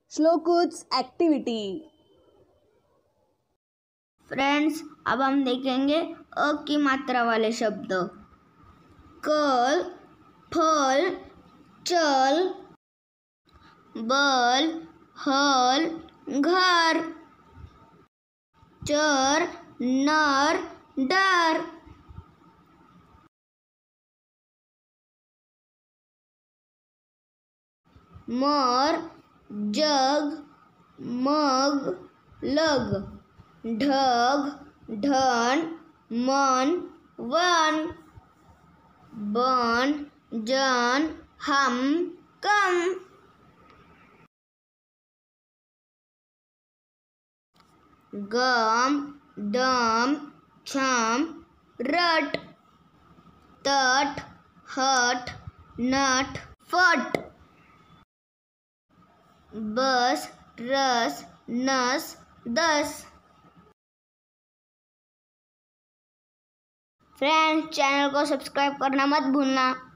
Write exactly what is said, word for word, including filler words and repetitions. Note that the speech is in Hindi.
श्लोकुट्स एक्टिविटी। फ्रेंड्स, अब हम देखेंगे अ की मात्रा वाले शब्द। कल, फल, चल, बल, हल, घर, चर, नर, डर, मोर, जग, मग, लग, ढग, ढन, मन, वन, बन, जन, हम, कम, गम, डम, छम, रट, तट, हट, नट, फट, बस, रस, नस, दस। फ्रेंड्स, चैनल को सब्सक्राइब करना मत भूलना।